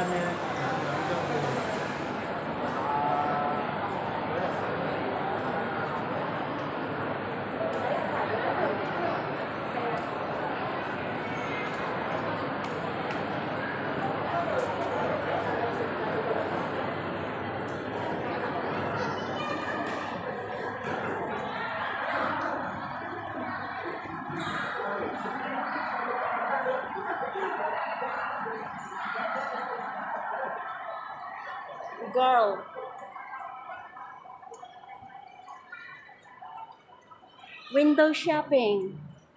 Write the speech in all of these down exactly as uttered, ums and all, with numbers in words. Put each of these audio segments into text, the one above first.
Girl. Window shopping.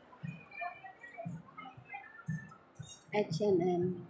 H and M.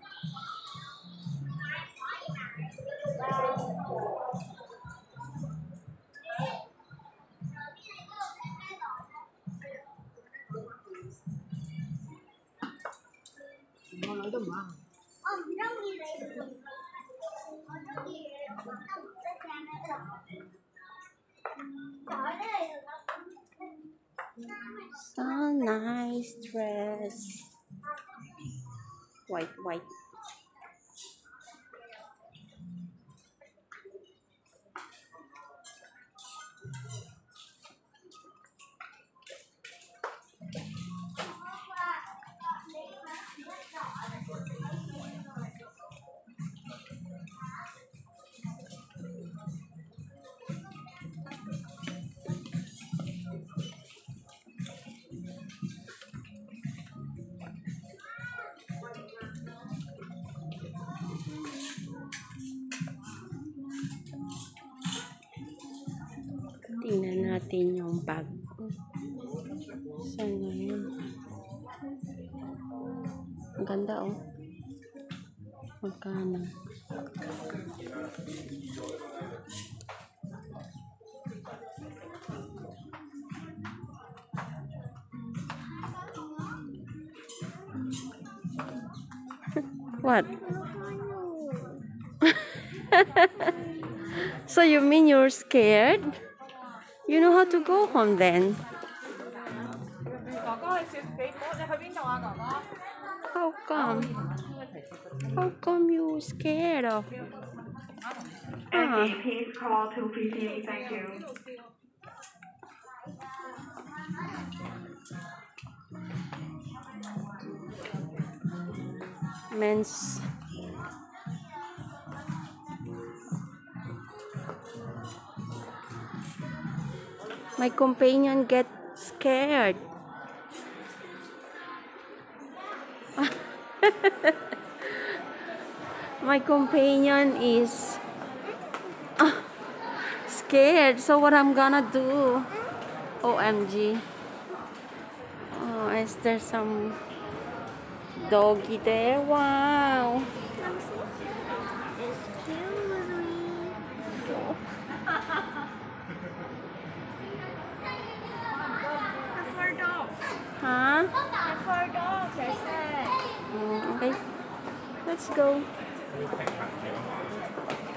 So nice dress. White, white. Tingnan natin yung bag. Saan na yun? Ang ganda, oh. Magkano? What? So you mean you're scared? You know how to go home then? How come? How come you scared of? Uh. Please call two P T. Thank you. Men's. My companion get scared. My companion is uh, scared. So what I'm gonna do? O M G. Oh, is there some doggy there? Wow. Huh? For dogs, I said. Mm, okay. Let's go.